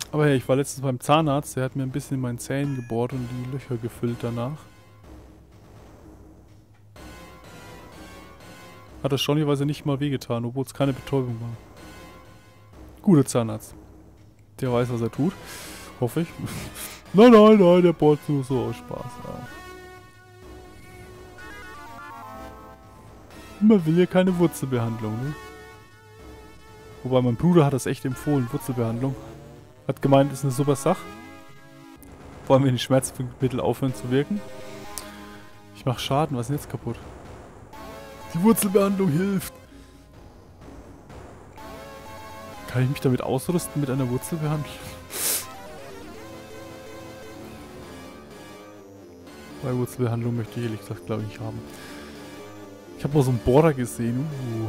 Aber hey, ich war letztens beim Zahnarzt, der hat mir ein bisschen in meinen Zähnen gebohrt und die Löcher gefüllt danach. Hat erstaunlicherweise nicht mal wehgetan, obwohl es keine Betäubung war. Guter Zahnarzt. Der weiß, was er tut. Hoffe ich. Nein, nein, nein, der bohrt nur so aus Spaß. Ja. Man will ja keine Wurzelbehandlung, ne? Wobei mein Bruder hat das echt empfohlen, Wurzelbehandlung. Hat gemeint, ist eine super Sache. Vor allem, wenn die Schmerzmittel aufhören zu wirken. Ich mach Schaden, was ist denn jetzt kaputt? Die Wurzelbehandlung hilft. Kann ich mich damit ausrüsten mit einer Wurzelbehandlung? Bei Wurzelbehandlung möchte ich ehrlich gesagt, glaube ich, nicht haben. Ich habe mal so einen Bohrer gesehen.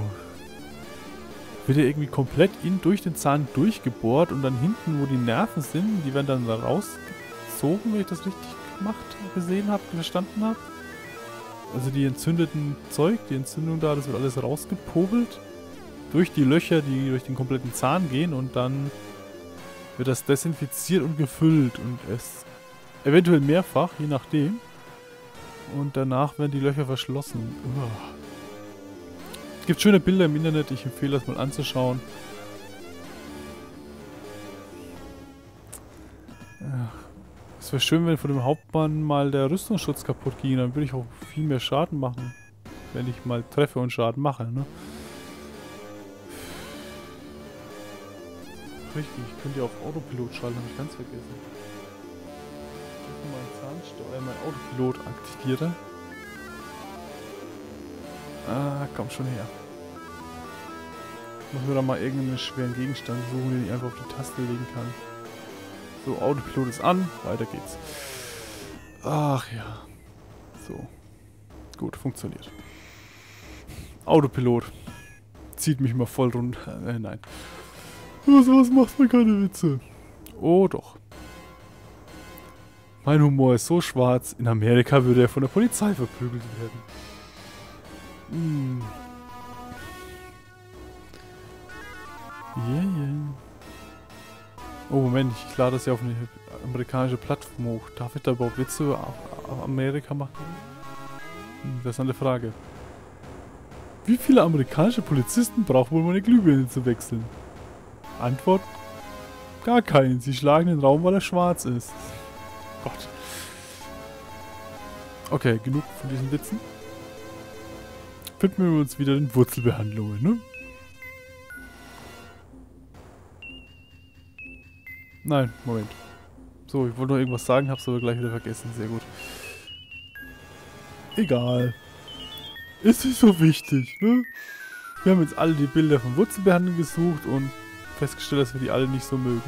Wird er irgendwie komplett durch den Zahn durchgebohrt und dann hinten, wo die Nerven sind, die werden dann da rausgezogen, wenn ich das richtig gesehen habe, verstanden habe. Also die entzündeten Zeug, die Entzündung da, das wird alles rausgepobelt. Durch die Löcher, die durch den kompletten Zahn gehen und dann wird das desinfiziert und gefüllt und es eventuell mehrfach, je nachdem. Und danach werden die Löcher verschlossen. Es gibt schöne Bilder im Internet, ich empfehle das mal anzuschauen. Ja. Es wäre schön, wenn von dem Hauptmann mal der Rüstungsschutz kaputt ging, dann würde ich auch viel mehr Schaden machen. Wenn ich mal treffe und Schaden mache, ne? Richtig, ich könnte ja auf Autopilot schalten, habe ich ganz vergessen. Ich mal mein Autopilot aktiviere. Ah, komm schon her. Muss mir da mal irgendeinen schweren Gegenstand suchen, den ich einfach auf die Taste legen kann. So, Autopilot ist an, weiter geht's. Ach ja. So. Gut, funktioniert. Autopilot. Zieht mich mal voll runter. Nein. Was macht mir keine Witze? Oh doch. Mein Humor ist so schwarz, in Amerika würde er von der Polizei verprügelt werden. Yeah. Oh Moment, ich lade das ja auf eine amerikanische Plattform hoch. Darf ich da überhaupt Witze über Amerika machen? Das ist eine Frage. Wie viele amerikanische Polizisten brauchen wohl, um eine Glühbirne zu wechseln? Antwort: gar keinen. Sie schlagen den Raum, weil er schwarz ist. Gott. Okay, genug von diesen Witzen. Widmen wir uns wieder den Wurzelbehandlungen, ne? Nein, Moment. So, ich wollte noch irgendwas sagen, hab's aber gleich wieder vergessen. Sehr gut. Egal. Ist nicht so wichtig, ne? Wir haben jetzt alle die Bilder von Wurzelbehandlung gesucht und festgestellt, dass wir die alle nicht so mögen.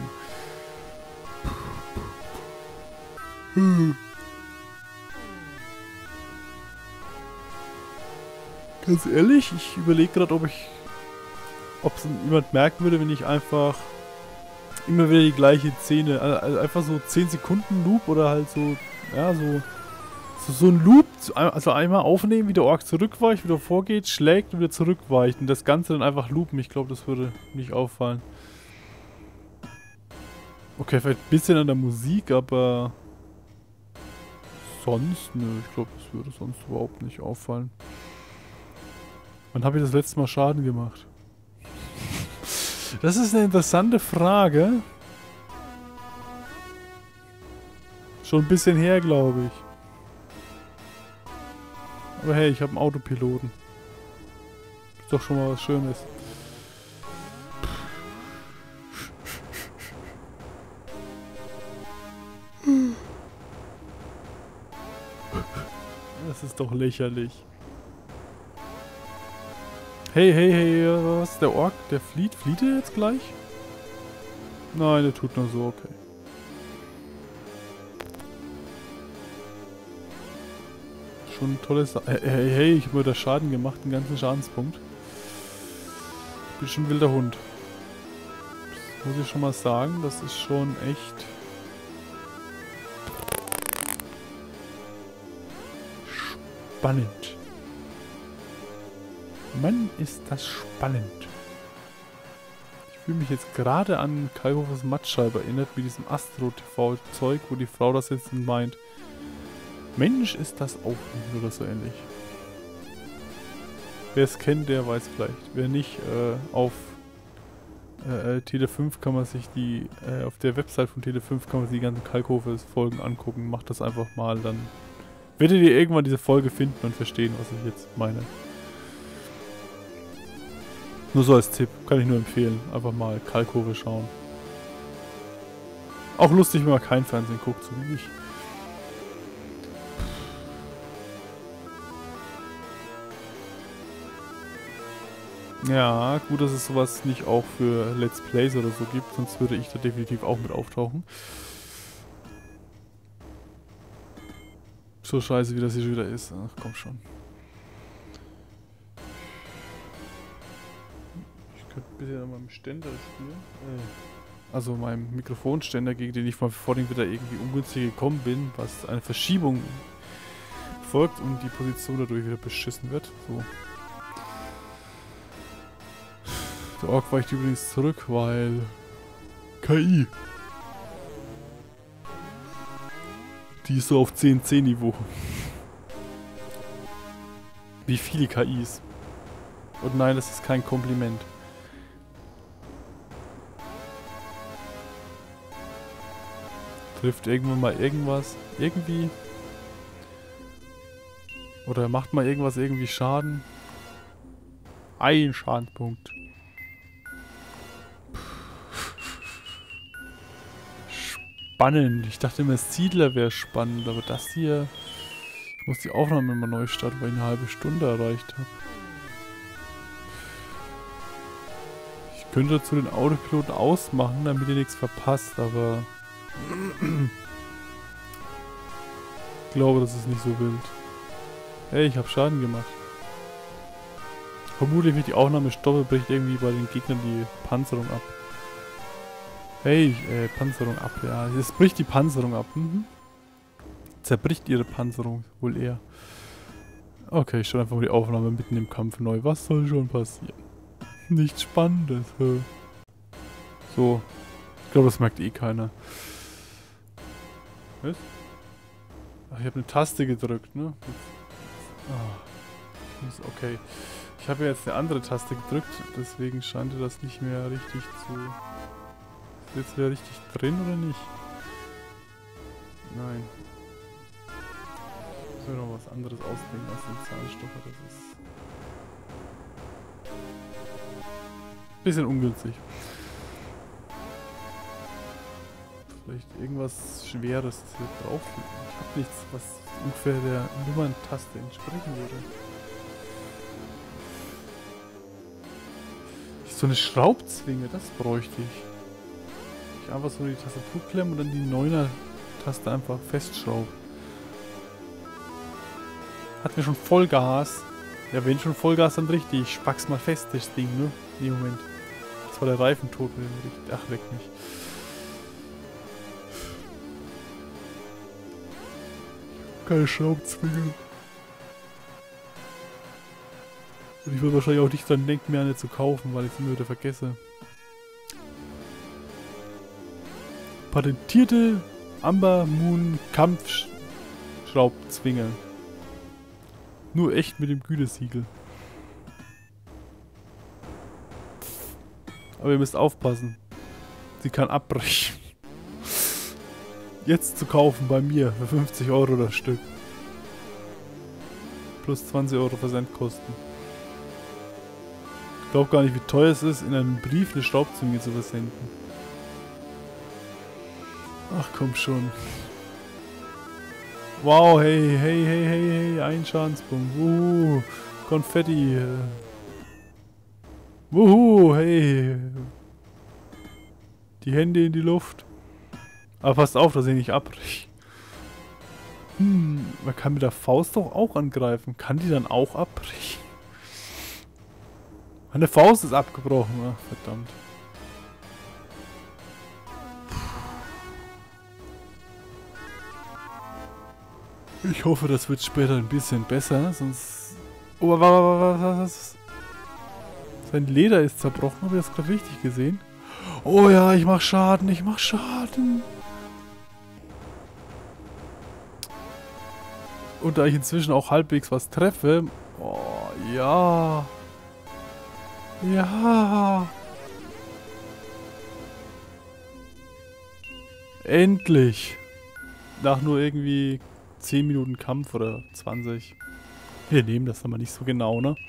Ganz ehrlich, ich überlege gerade, ob es jemand merken würde, wenn ich einfach immer wieder die gleiche Szene, also einfach so 10 Sekunden Loop oder halt so, ja, so ein Loop, also einmal aufnehmen, wie der Ork zurückweicht, wieder vorgeht, schlägt und wieder zurückweicht und das Ganze dann einfach loopen. Ich glaube, das würde nicht auffallen. Okay, vielleicht ein bisschen an der Musik, aber sonst, nö, ich glaube, das würde sonst überhaupt nicht auffallen. Wann habe ich das letzte Mal Schaden gemacht? Das ist eine interessante Frage. Schon ein bisschen her, glaube ich. Aber hey, ich habe einen Autopiloten. Ist doch schon mal was Schönes. Das ist doch lächerlich. Hey, was? Der Ork, der flieht? Flieht er jetzt gleich? Nein, der tut nur so, okay. Schon ein tolles... Hey, ich habe mir da Schaden gemacht, einen ganzen Schadenspunkt. Bin schon ein wilder Hund. Das muss ich schon mal sagen, das ist schon echt... spannend. Mann, ist das spannend. Ich fühle mich jetzt gerade an Kalkhofers Mattscheibe erinnert, mit diesem Astro-TV-Zeug, wo die Frau das jetzt meint. Mensch, ist das auch nicht oder so ähnlich. Wer es kennt, der weiß vielleicht. Wer nicht, auf Tele5 kann man sich die, auf der Website von Tele5 kann man sich die ganzen Kalkhofers Folgen angucken. Macht das einfach mal, dann werdet ihr irgendwann diese Folge finden und verstehen, was ich jetzt meine. Nur so als Tipp, kann ich nur empfehlen. Einfach mal Kalkhofe schauen. Auch lustig, wenn man kein Fernsehen guckt, so wie ich. Ja, gut, dass es sowas nicht auch für Let's Plays oder so gibt, sonst würde ich da definitiv auch mit auftauchen. So scheiße, wie das hier wieder ist. Ach, komm schon. Ich könnte ein bisschen an meinem Ständer spielen. Also meinem Mikrofonständer, gegen den ich vorhin wieder irgendwie ungünstig gekommen bin, was eine Verschiebung folgt und die Position dadurch wieder beschissen wird. So. Der Ork weicht übrigens zurück, weil KI. Die ist so auf 10-10 Niveau. Wie viele KIs. Und nein, das ist kein Kompliment. Trifft irgendwann mal irgendwas. Irgendwie. Oder macht mal irgendwas irgendwie Schaden. Ein Schadenspunkt. Spannend. Ich dachte immer, Siedler wäre spannend, aber das hier... Ich muss die Aufnahme immer neu starten, weil ich eine halbe Stunde erreicht habe. Ich könnte dazu den Autopiloten ausmachen, damit ihr nichts verpasst, aber... ich glaube, das ist nicht so wild. Hey, ich habe Schaden gemacht. Vermutlich, wenn ich die Aufnahme stoppe, bricht irgendwie bei den Gegnern die Panzerung ab. Hey, Panzerung ab, ja. Es bricht die Panzerung ab. Mhm. Zerbricht ihre Panzerung, wohl eher. Okay, ich stelle einfach mal die Aufnahme mitten im Kampf neu. Was soll schon passieren? Nichts Spannendes. So. Ich glaube, das merkt eh keiner. Was? Ach, ich habe eine Taste gedrückt, ne? Okay. Ich habe jetzt eine andere Taste gedrückt, deswegen scheint das nicht mehr richtig zu... Ist jetzt wieder richtig drin oder nicht? Nein. Ich muss mir noch was anderes ausdenken als den Zahnstocher, das ist... bisschen ungünstig. Vielleicht irgendwas Schweres hier drauf. Ich habe nichts, was ungefähr der Nummerntaste entsprechen würde. So eine Schraubzwinge, das bräuchte ich. Ich einfach so die Tastatur klemmen und dann die 9er-Taste einfach festschrauben. Hat mir schon Vollgas. Ja, wenn schon Vollgas, dann richtig. Ich spack's mal fest, das Ding, ne? Nee, Moment. Das war der Reifentod mit dem Richt. Ach, leck mich. Keine Schraubzwinge. Und ich würde wahrscheinlich auch nicht dran denken, mir eine zu kaufen, weil ich sie mir wieder vergesse. Patentierte Amber Moon Kampfschraubzwinge. Nur echt mit dem Gütesiegel. Aber ihr müsst aufpassen. Sie kann abbrechen. Jetzt zu kaufen bei mir für 50 € das Stück. Plus 20 € Versandkosten. Ich glaube gar nicht, wie teuer es ist, in einem Brief eine Schraubzwinge zu versenden. Ach komm schon. Wow, hey, hey, hey, hey, hey, ein Schadenspunkt. Wuhu, Konfetti. Wuhu, hey. Die Hände in die Luft. Aber passt auf, dass ich nicht abbreche. Man kann mit der Faust doch auch angreifen. Kann die dann auch abbrechen? Meine Faust ist abgebrochen. Ach, verdammt. Ich hoffe, das wird später ein bisschen besser, sonst... Oh, was? Sein Leder ist zerbrochen, habe ich das gerade richtig gesehen? Oh ja, ich mach Schaden, ich mach Schaden. Und da ich inzwischen auch halbwegs was treffe... Oh, ja. Ja. Endlich. Nach nur irgendwie 10 Minuten Kampf oder 20. Wir nehmen das aber nicht so genau, ne?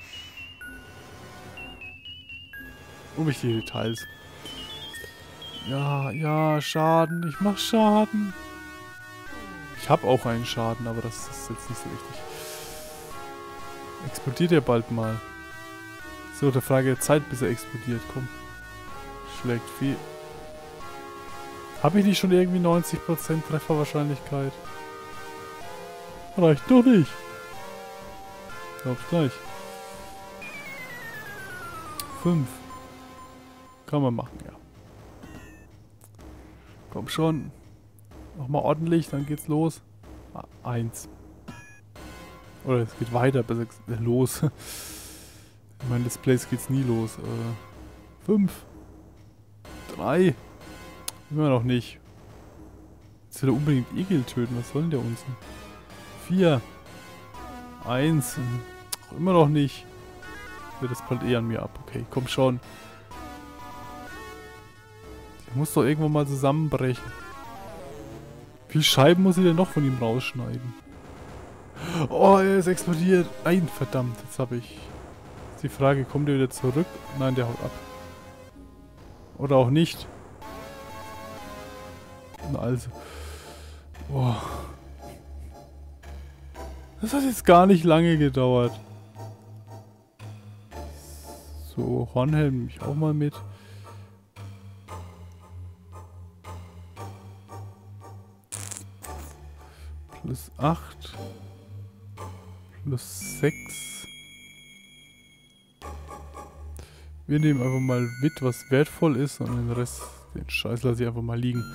Unwichtige Details. Ja, ja, Schaden. Ich mach Schaden. Ich habe auch einen Schaden, aber das ist jetzt nicht so wichtig. Explodiert er bald mal? So, der Frage der Zeit, bis er explodiert. Komm. Schlägt viel. Habe ich nicht schon irgendwie 90% Trefferwahrscheinlichkeit? Reicht doch nicht. Glaub's gleich. 5. Kann man machen, ja. Komm schon. Nochmal ordentlich, dann geht's los. 1. Oder es geht weiter, besser gesagt, los. In meinen Let's Plays geht's nie los. 5. 3. Immer noch nicht. Jetzt will er unbedingt Igel töten. Was soll denn der uns? 4. 1. Immer noch nicht. Ja, das prallt eh an mir ab. Okay, komm schon. Die muss doch irgendwann mal zusammenbrechen. Wie viele Scheiben muss ich denn noch von ihm rausschneiden? Oh, er ist explodiert. Nein, verdammt. Jetzt habe ich... Jetzt die Frage, kommt er wieder zurück? Nein, der haut ab. Oder auch nicht. Na also. Boah. Das hat jetzt gar nicht lange gedauert. So, Hornhelm nehme ich auch mal mit. Plus 8. Plus 6. Wir nehmen einfach mal mit, was wertvoll ist, und den Rest, den Scheiß lasse ich einfach mal liegen.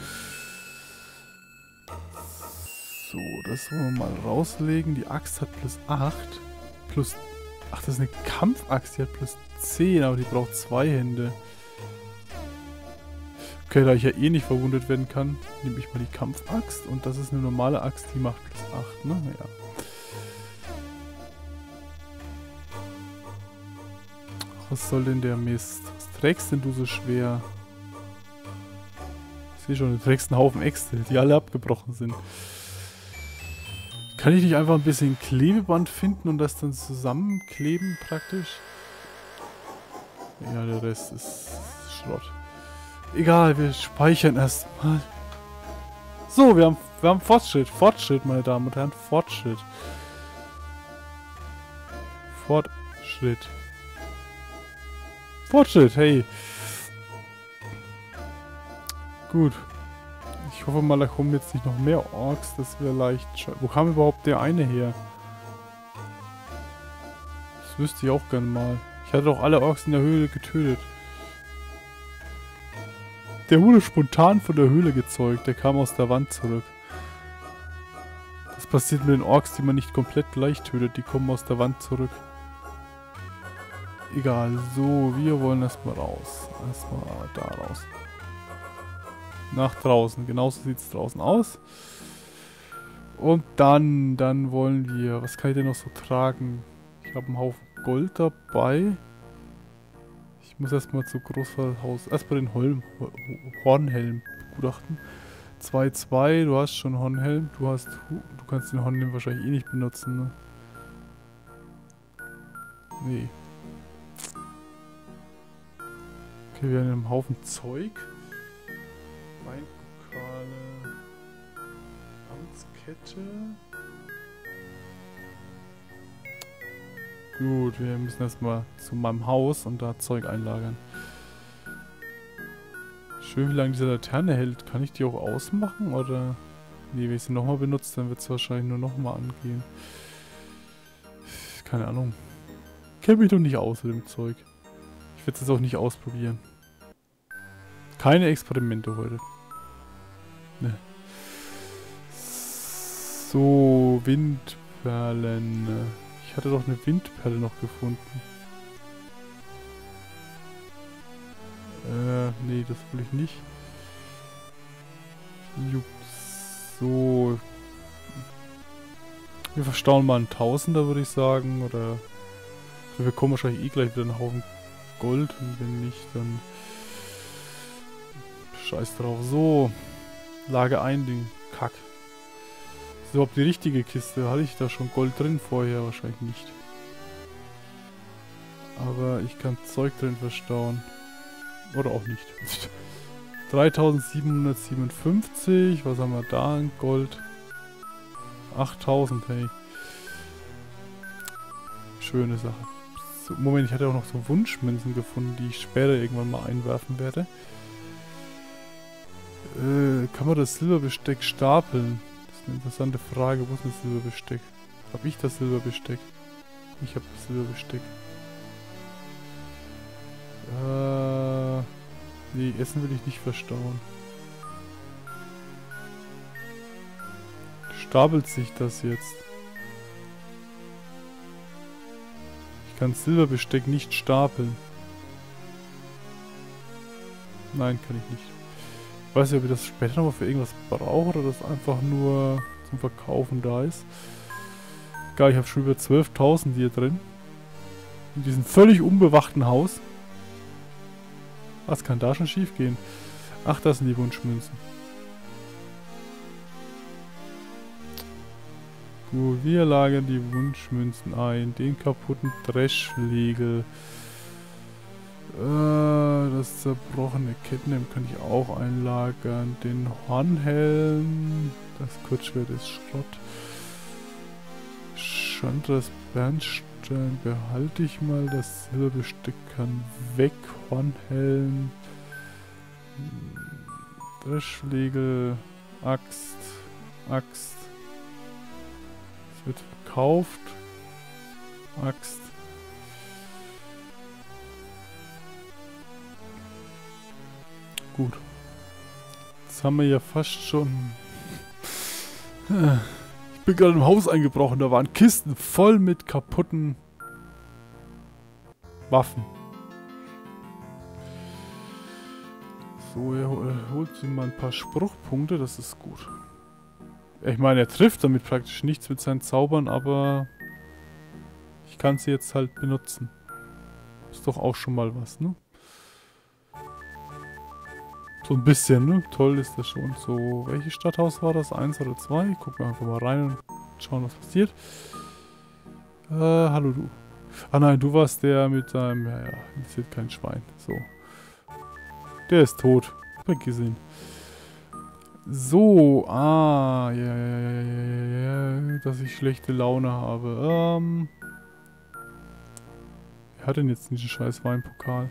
So, das wollen wir mal rauslegen. Die Axt hat plus 8. Plus... Ach, das ist eine Kampfaxt, die hat plus 10, aber die braucht 2 Hände. Okay, da ich ja eh nicht verwundet werden kann, nehme ich mal die Kampfaxt. Und das ist eine normale Axt, die macht plus 8, ne? Ja. Ach, was soll denn der Mist? Was trägst denn du so schwer? Ich sehe schon, du trägst einen Haufen Äxte, die alle abgebrochen sind. Kann ich nicht einfach ein bisschen Klebeband finden und das dann zusammenkleben praktisch? Ja, der Rest ist Schrott. Egal, wir speichern erstmal. So, wir haben Fortschritt. Fortschritt, meine Damen und Herren. Fortschritt. Fortschritt. Fortschritt, hey. Gut. Ich hoffe mal, da kommen jetzt nicht noch mehr Orks. Das wäre leicht. Wo kam überhaupt der eine her? Das wüsste ich auch gerne mal. Ich hatte doch alle Orks in der Höhle getötet. Der wurde spontan von der Höhle gezeugt. Der kam aus der Wand zurück. Das passiert mit den Orks, die man nicht komplett gleich tötet. Die kommen aus der Wand zurück. Egal. So, wir wollen erstmal raus. Erstmal da raus. Nach draußen. Genauso sieht es draußen aus. Und dann wollen wir... Was kann ich denn noch so tragen? Ich habe einen Haufen Gold dabei. Ich muss erstmal zu Großvaterhaus. Erstmal den Hornhelm begutachten. 2-2, du hast schon Hornhelm. Du kannst den Hornhelm wahrscheinlich eh nicht benutzen, ne? Nee. Okay, wir haben einen Haufen Zeug. Weinkokale. Amtskette. Gut, wir müssen erstmal zu meinem Haus und da Zeug einlagern. Schön, wie lange diese Laterne hält. Kann ich die auch ausmachen, oder? Nee, wenn ich sie nochmal benutze, dann wird es wahrscheinlich nur nochmal angehen. Keine Ahnung. Ich kenne mich doch nicht aus mit dem Zeug. Ich werde es jetzt auch nicht ausprobieren. Keine Experimente heute. Ne. So, Windperlen. Ich hatte doch eine Windperle noch gefunden. Nee, das will ich nicht. Jupp. So. Wir verstauen mal einen Tausender, würde ich sagen. Oder wir bekommen wahrscheinlich eh gleich wieder einen Haufen Gold. Und wenn nicht, dann scheiß drauf. So. Lage ein, den Kack. Ist überhaupt die richtige Kiste? Hatte ich da schon Gold drin vorher? Wahrscheinlich nicht. Aber ich kann Zeug drin verstauen. Oder auch nicht. 3757. Was haben wir da in Gold? 8000, hey. Schöne Sache. So, Moment, ich hatte auch noch so Wunschmünzen gefunden, die ich später irgendwann mal einwerfen werde. Kann man das Silberbesteck stapeln? Das ist eine interessante Frage. Wo ist das Silberbesteck? Hab ich das Silberbesteck? Ich habe das Silberbesteck. Nee, Essen will ich nicht verstauen. Stapelt sich das jetzt? Ich kann Silberbesteck nicht stapeln. Nein, kann ich nicht. Ich weiß nicht, ob ich das später nochmal für irgendwas brauche oder das einfach nur zum Verkaufen da ist. Egal, ich habe schon über 12.000 hier drin. In diesem völlig unbewachten Haus. Was kann da schon schief gehen? Ach, das sind die Wunschmünzen. Gut, wir lagern die Wunschmünzen ein. Den kaputten Dreschflegel. Das zerbrochene Kettenhemd kann ich auch einlagern. Den Hornhelm. Das Kurzschwert ist Schrott. Chandras Bernstein behalte ich mal. Das Silberbesteck kann weg. Hornhelm. Dreschflegel. Axt. Axt. Es wird verkauft. Axt. Gut. Jetzt haben wir ja fast schon... Ich bin gerade im Haus eingebrochen. Da waren Kisten voll mit kaputten Waffen. So, er holt sich mal ein paar Spruchpunkte. Das ist gut. Ich meine, er trifft damit praktisch nichts mit seinen Zaubern, aber ich kann sie jetzt halt benutzen. Ist doch auch schon mal was, ne? So ein bisschen, ne? Toll ist das schon. So, welches Stadthaus war das? 1 oder 2? Gucken wir einfach mal rein und schauen, was passiert. Hallo du. Ah nein, du warst der mit seinem... Ja, interessiert kein Schwein. So. Der ist tot. Vergiss ihn. So, ja, dass ich schlechte Laune habe. Wer hat denn jetzt diesen scheiß Weinpokal?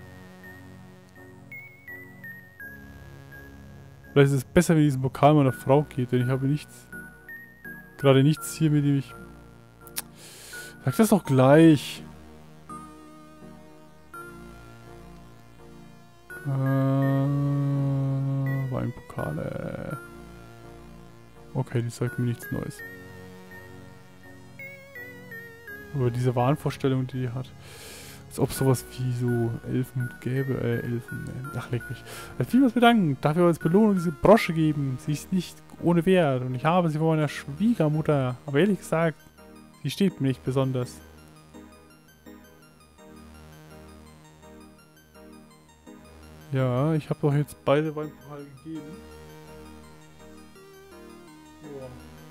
Vielleicht ist es besser, wenn diesen Pokal meiner Frau geht, denn ich habe nichts... Gerade nichts hier, mit dem ich... Sag das doch gleich. Weinpokale. Okay, die sagt mir nichts Neues. Aber diese Wahnvorstellung, die die hat. Als ob sowas wie so Elfen gäbe, ach, leck mich. Vielmals bedanken, dafür als Belohnung diese Brosche geben. Sie ist nicht ohne Wert und ich habe sie von meiner Schwiegermutter. Aber ehrlich gesagt, sie steht mir nicht besonders. Ja, ich habe doch jetzt beide Weinpokale gegeben. Ja.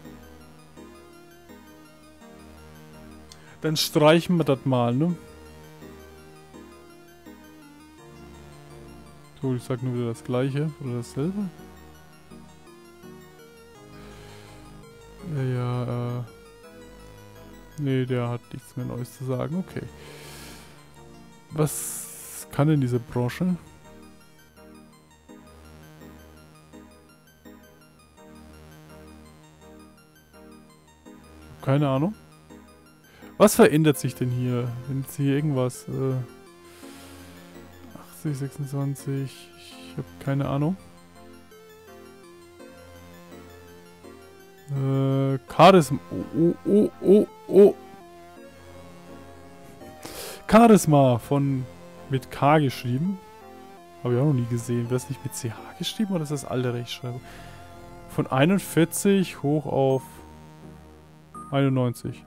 Dann streichen wir das mal, ne? So, ich sag nur wieder das gleiche oder dasselbe. Ja, nee, der hat nichts mehr Neues zu sagen. Okay. Was kann denn diese Brosche? Keine Ahnung. Was verändert sich denn hier? Wenn jetzt hier irgendwas... 80, 26... Ich habe keine Ahnung. Charisma... Oh. Charisma von... Mit K geschrieben. Habe ich auch noch nie gesehen. Wird das nicht mit CH geschrieben oder ist das alte Rechtschreibung? Von 41 hoch auf 91.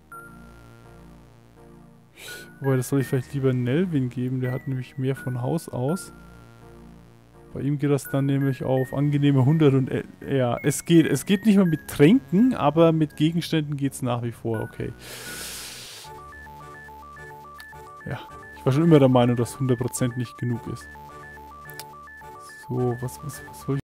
Wobei, das soll ich vielleicht lieber Nelvin geben. Der hat nämlich mehr von Haus aus. Bei ihm geht das dann nämlich auf angenehme 100 und... ja, es geht nicht mehr mit Tränken, aber mit Gegenständen geht es nach wie vor. Okay. Ja, ich war schon immer der Meinung, dass 100% nicht genug ist. So, was soll ich...